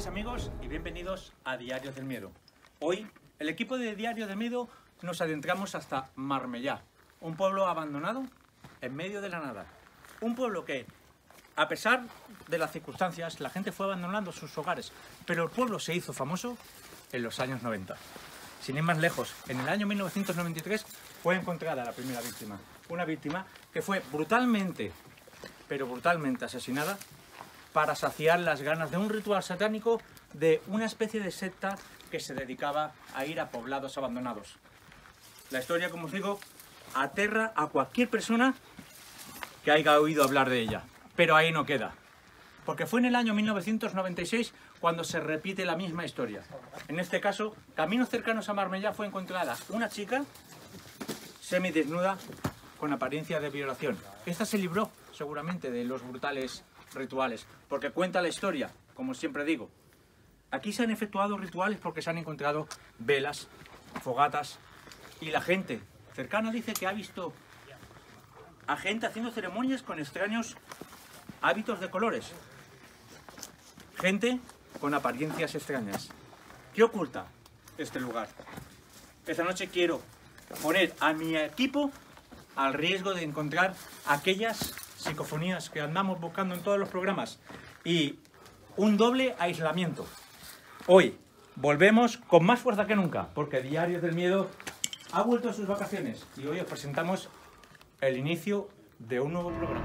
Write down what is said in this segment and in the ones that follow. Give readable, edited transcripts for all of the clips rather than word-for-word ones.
noches amigos y bienvenidos a Diarios del Miedo. Hoy, el equipo de Diarios del Miedo nos adentramos hasta Marbella, un pueblo abandonado en medio de la nada. Un pueblo que, a pesar de las circunstancias, la gente fue abandonando sus hogares, pero el pueblo se hizo famoso en los años 90. Sin ir más lejos, en el año 1993 fue encontrada la primera víctima. Una víctima que fue brutalmente, pero brutalmente asesinada para saciar las ganas de un ritual satánico de una especie de secta que se dedicaba a ir a poblados abandonados. La historia, como os digo, aterra a cualquier persona que haya oído hablar de ella. Pero ahí no queda. Porque fue en el año 1996 cuando se repite la misma historia. En este caso, caminos cercanos a Marbella fue encontrada una chica semidesnuda con apariencia de violación. Esta se libró seguramente de los brutales rituales, porque cuenta la historia, como siempre digo. Aquí se han efectuado rituales porque se han encontrado velas, fogatas, y la gente cercana dice que ha visto a gente haciendo ceremonias con extraños hábitos de colores. Gente con apariencias extrañas. ¿Qué oculta este lugar? Esta noche quiero poner a mi equipo al riesgo de encontrar aquellas psicofonías que andamos buscando en todos los programas y un doble aislamiento. Hoy volvemos con más fuerza que nunca, porque Diarios del Miedo ha vuelto a sus vacaciones y hoy os presentamos el inicio de un nuevo programa.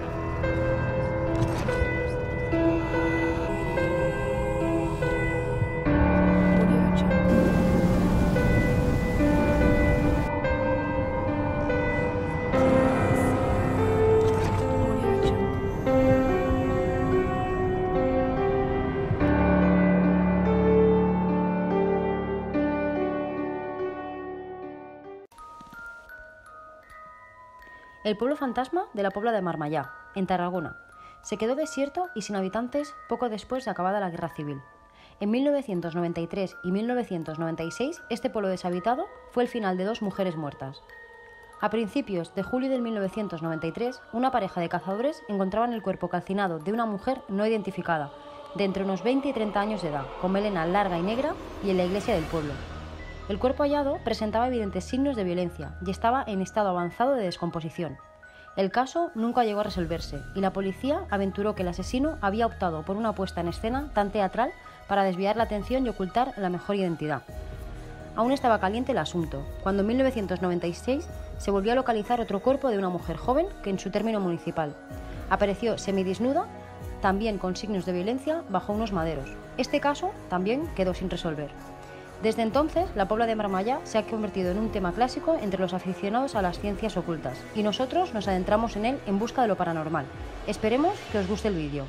El pueblo fantasma de la Pobla de Marmallá, en Tarragona, se quedó desierto y sin habitantes poco después de acabada la Guerra Civil. En 1993 y 1996, este pueblo deshabitado fue el final de 2 mujeres muertas. A principios de julio de 1993, una pareja de cazadores encontraban el cuerpo calcinado de una mujer no identificada, de entre unos 20 y 30 años de edad, con melena larga y negra, y en la iglesia del pueblo. El cuerpo hallado presentaba evidentes signos de violencia y estaba en estado avanzado de descomposición. El caso nunca llegó a resolverse y la policía aventuró que el asesino había optado por una puesta en escena tan teatral para desviar la atención y ocultar la mejor identidad. Aún estaba caliente el asunto, cuando en 1996 se volvió a localizar otro cuerpo de una mujer joven que en su término municipal apareció semidesnuda, también con signos de violencia, bajo unos maderos. Este caso también quedó sin resolver. Desde entonces, la Pobla de Marmallá se ha convertido en un tema clásico entre los aficionados a las ciencias ocultas, y nosotros nos adentramos en él en busca de lo paranormal. Esperemos que os guste el vídeo.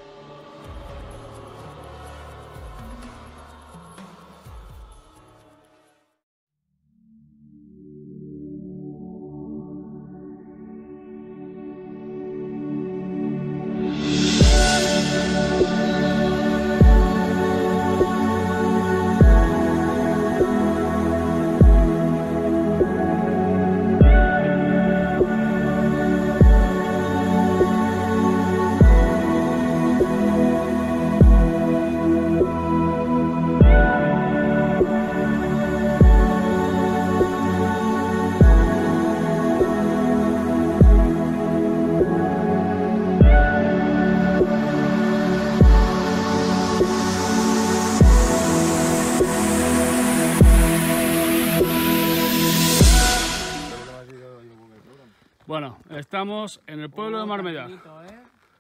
Bueno, estamos en el pueblo de Marbella. ¿Para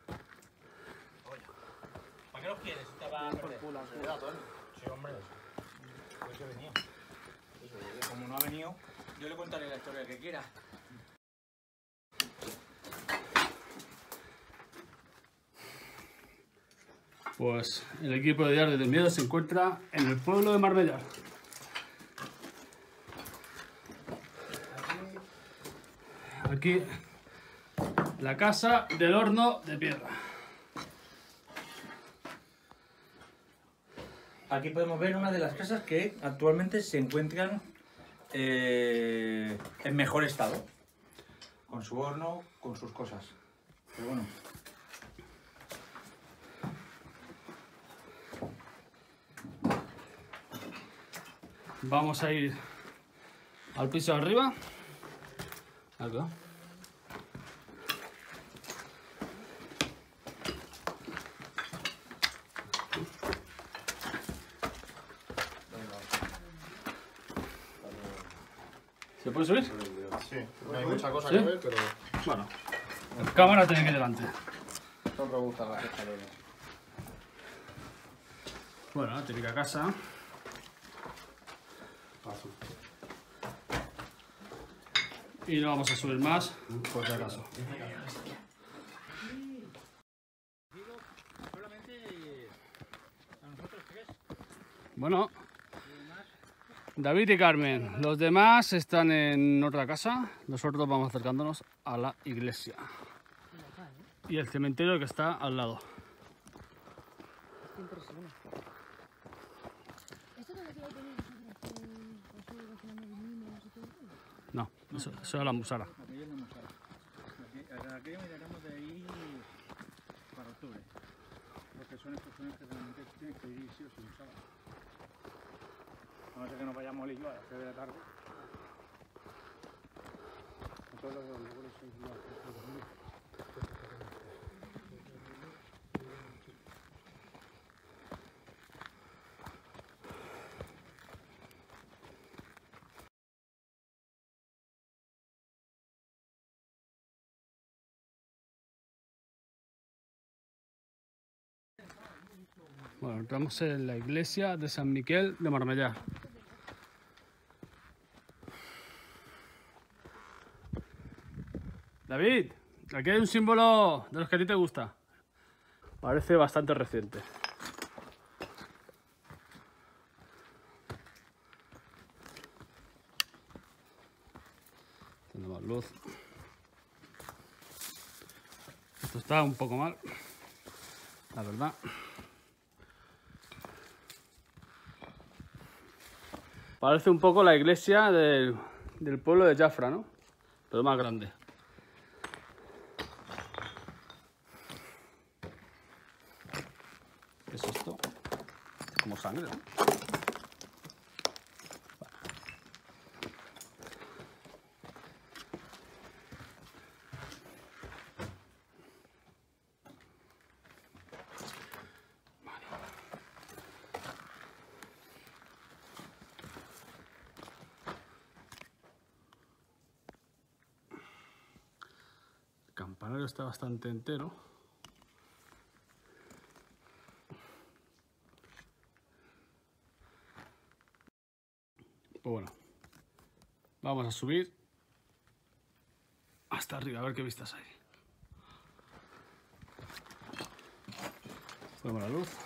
qué lo quieres? Te va a perder. Sí, hombre. Pues que venía. Como no ha venido, yo le contaré la historia que quiera. Pues el equipo de Diarios del Miedo se encuentra en el pueblo de Marbella. Aquí, la casa del horno de piedra. Aquí podemos ver una de las casas que actualmente se encuentran en mejor estado. Con su horno, con sus cosas. Pero bueno. Vamos a ir al piso de arriba. Acá. ¿Se puede subir? Sí, no hay mucha cosa ¿Sí? que ver, pero Bueno, la cámara tiene que ir delante. son robustas las escaleras. Bueno, la típica casa. Paso. Y no vamos a subir más, por si acaso. Bueno, David y Carmen, los demás están en otra casa, nosotros vamos acercándonos a la iglesia y el cementerio que está al lado. No, eso es la musara. Aquello es la musara. Aquello miraremos de ahí para octubre. Porque son excursiones que realmente tienes que ir sí o sí un sábado. A no ser que nos vayamos a Lillo a las 3 de la tarde. Nosotros los lugares sois los Bueno, entramos en la iglesia de San Miquel de Marmellá. David, aquí hay un símbolo de los que a ti te gusta. Parece bastante reciente. Tiene más luz. Esto está un poco mal, la verdad. Parece un poco la iglesia del pueblo de Jafra, ¿no? Pero más grande. ¿Qué es esto? Como sangre, ¿no? El campanario está bastante entero. Pues bueno, vamos a subir hasta arriba a ver qué vistas hay. Ponemos la luz.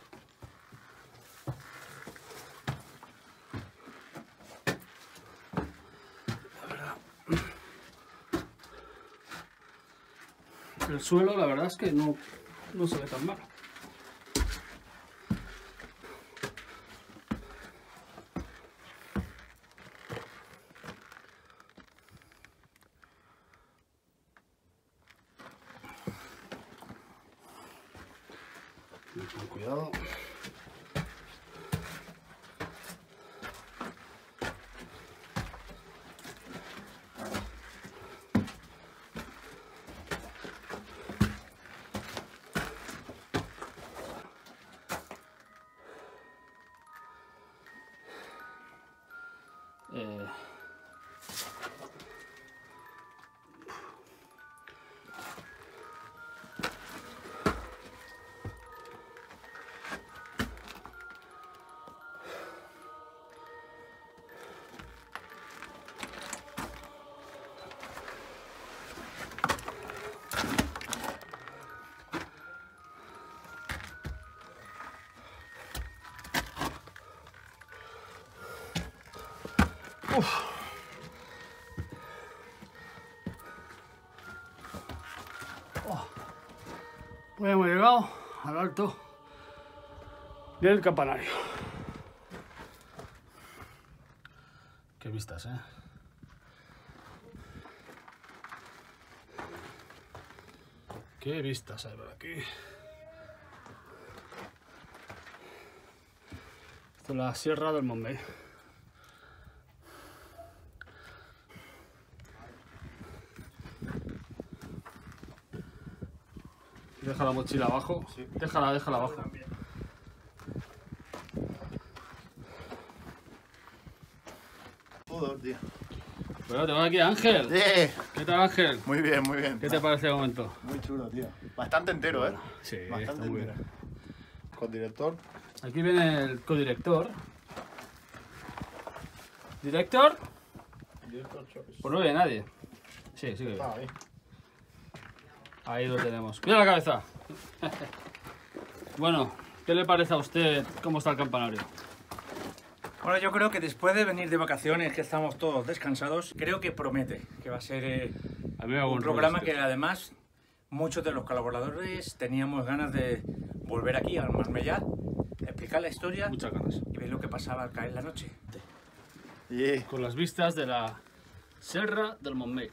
El suelo, la verdad es que no se ve tan mal. Con cuidado. Pues hemos llegado al alto del campanario. Qué vistas, ¿eh? Qué vistas hay por aquí. Esto es la Sierra del Montmell. Deja la mochila abajo. Sí. Déjala abajo. Joder, tío. Bueno, tengo aquí a Ángel. ¿Qué tal, Ángel? Muy bien, muy bien. ¿Qué te parece el momento? Muy chulo, tío. Bastante entero, ¿eh? Sí, Bastante está muy entero. bien. Con director. Aquí viene el codirector. ¿Director? Director Choice. Pues no ve nadie. Sí, sí que ve. Está ahí. Ahí lo tenemos. ¡Cuida la cabeza! Bueno, ¿qué le parece a usted cómo está el campanario? Bueno, yo creo que después de venir de vacaciones, que estamos todos descansados, creo que promete que va a ser A mí me hago un un programa rollo, que además muchos de los colaboradores teníamos ganas de volver aquí al Marmellá, explicar la historia Muchas ganas. y ver lo que pasaba al caer la noche. Yeah. Con las vistas de la Serra del Montmell.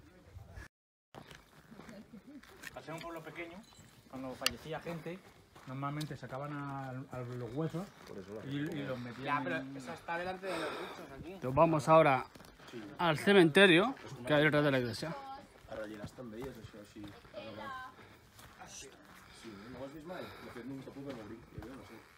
Al ser un pueblo pequeño, cuando fallecía gente, normalmente sacaban a los huesos y los metían. Ya, pero esa está delante de los bichos aquí. Entonces vamos ahora al cementerio que hay detrás de la iglesia. Ara allà també és això així. Sí, no ho has vist mai? De fet, nunca puc morir. Jo no sé.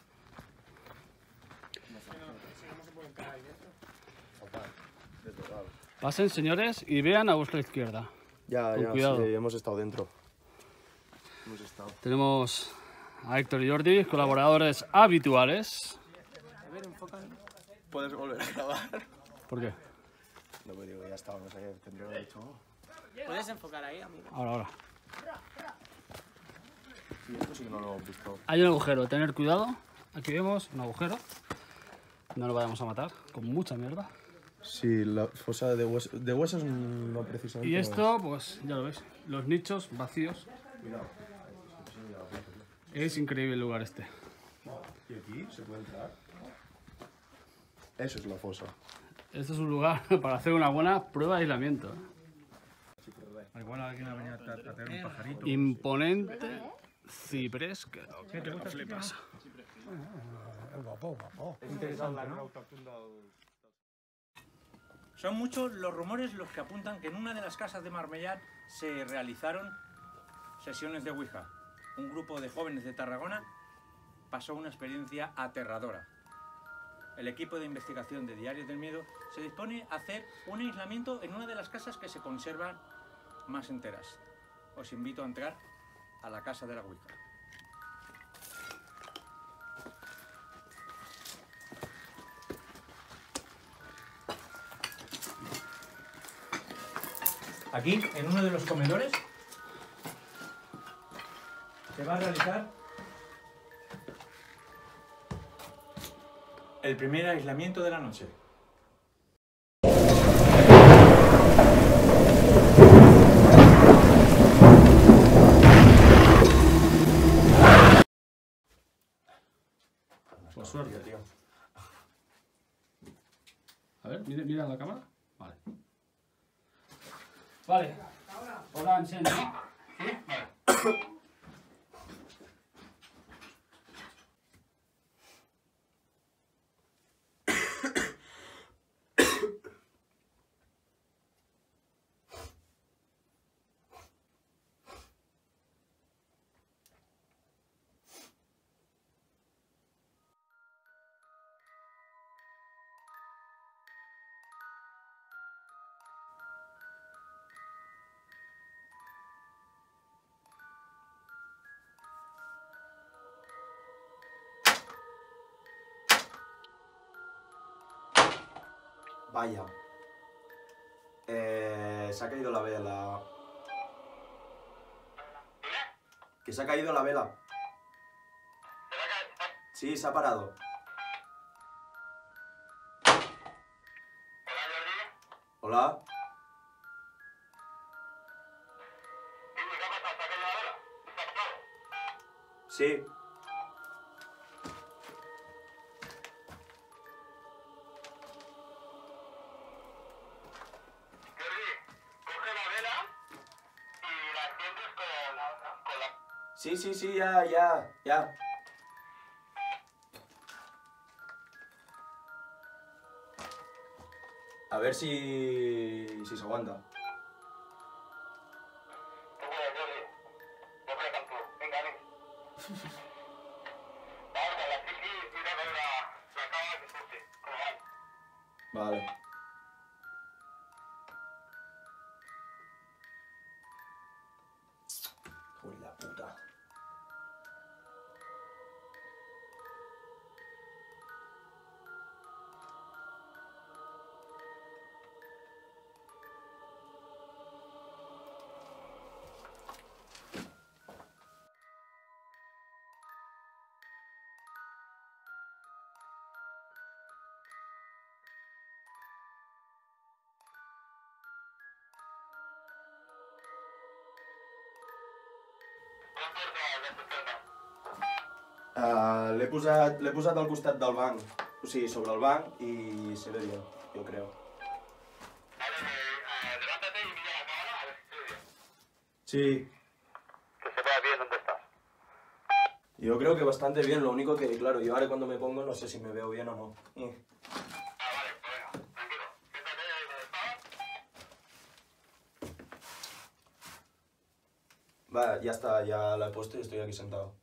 Pasen, señores, y vean a vuestra izquierda. Ya, Con cuidado. sí, hemos estado dentro. Hemos estado. Tenemos a Héctor y Jordi, colaboradores habituales. A ver, enfoca. ¿Puedes volver a grabar? ¿Por qué? No, pero digo, ya estábamos ahí, tendría que haber hecho. Puedes enfocar ahí, amigo. Ahora. Sí, esto sí que no lo hemos visto. Hay un agujero, tener cuidado. Aquí vemos un agujero. No lo vayamos a matar con mucha mierda. Sí, la fosa de huesos no precisamente. Y esto, pues ya lo veis, los nichos vacíos. Es increíble el lugar este. ¿Y aquí se puede entrar? Eso es la fosa. Este es un lugar para hacer una buena prueba de aislamiento. Igual alguien ha venido a tener un pajarito. Imponente ciprés que lo flipas. Interesante, ¿no? Son muchos los rumores los que apuntan que en una de las casas de Marmellá se realizaron sesiones de Ouija. Un grupo de jóvenes de Tarragona pasó una experiencia aterradora. El equipo de investigación de Diarios del Miedo se dispone a hacer un aislamiento en una de las casas que se conservan más enteras. Os invito a entrar a la casa de la Ouija. Aquí, en uno de los comedores, se va a realizar el primer aislamiento de la noche. Por suerte, tío. A ver, mira la cámara. Vale. Vale. Hola, enseño. ¿Sí? Vale. Vaya. Se ha caído la vela. Que se ha caído la vela. Sí, se ha parado. Hola. Sí. Sí, ya. A ver si se aguanta. Vale. Uy, la puta. L'he posat al costat del banc, o sigui, sobre el banc i se ve bien, yo creo. Sí. Que se vea bien dónde estás. Yo creo que bastante bien, lo único que, claro, yo ahora cuando me pongo no sé si me veo bien o no. Vale, pues venga, tranquilo. Siéntate ahí donde estabas. Va, ya está, ya la he puesto y estoy aquí sentado.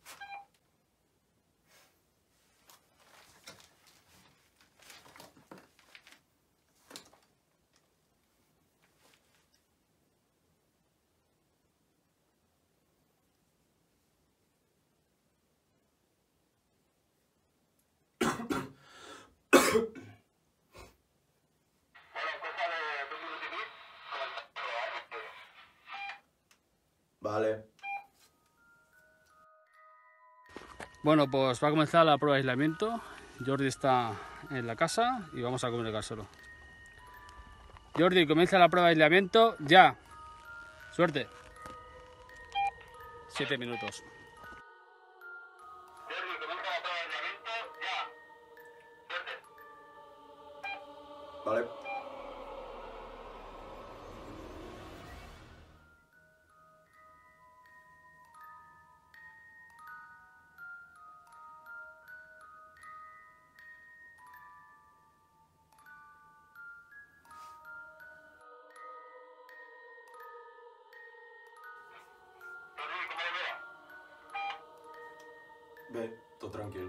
Vale. Bueno, pues va a comenzar la prueba de aislamiento. Jordi está en la casa y vamos a comunicárselo. Jordi, comienza la prueba de aislamiento ya. Suerte. 7 minutos. Jordi, comienza la prueba de aislamiento ya. Suerte. Vale. Jordi, ¿cómo lo veas? Bé, tot tranquil.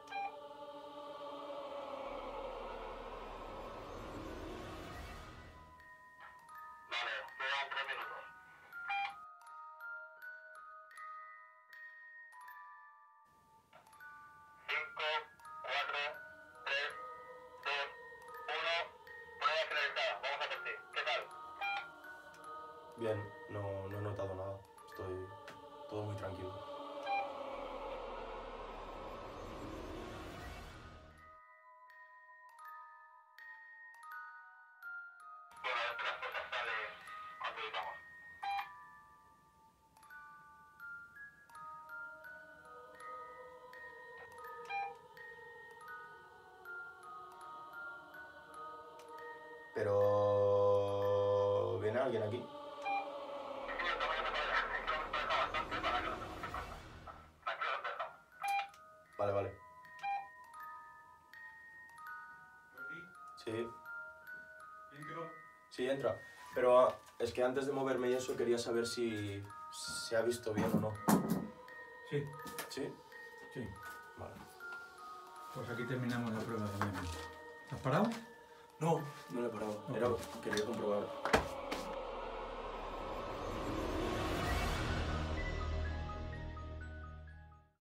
Vale, quedan 3 minutos. 5, 4, 3, 2, 1. Prueba finalizada. Vamos a por ti. ¿Qué tal? Bien, no he notado nada. Estoy todo muy tranquilo. Bueno, a ver que las cosas salen cuando digamos. Pero... ¿viene alguien aquí? Vale, vale. Sí. Sí, entra. Pero es que antes de moverme y eso quería saber si se ha visto bien o no. Sí, ¿Sí? sí. Vale. Pues aquí terminamos la prueba de aislamiento. ¿Has parado? No, no lo he parado. Ok. Quería comprobar.